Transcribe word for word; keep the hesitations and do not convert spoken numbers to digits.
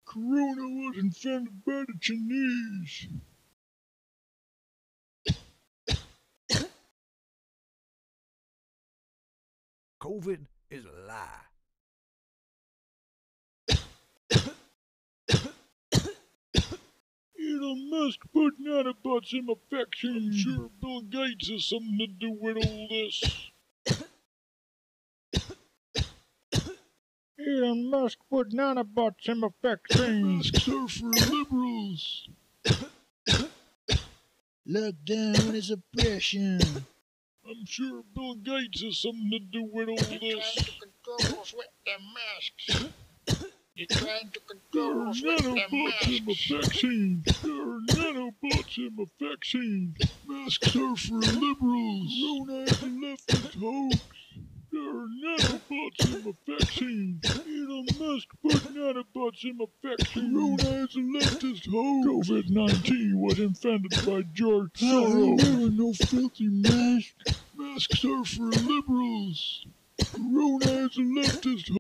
Corona was invented by the Chinese. COVID is a lie. Elon Musk put nanobots in my vaccine. I'm sure Bill Gates has something to do with all this. Elon Musk put nanobots in my vaccine. Masks are for liberals. Lockdown is oppression. I'm sure Bill Gates has something to do with all You're this. trying to control us with them masks. You're trying to There control are us with them nanobots in my masks. vaccine. There are nanobots in my vaccine. Masks are for liberals. Corona is a leftist hoax. There are nanobots in my vaccine. Elon Musk put nanobots in my vaccine. Corona is a leftist hoax. COVID nineteen was invented by George Soros. There are no filthy masks. Masks are for liberals. Corona is a leftist hoax.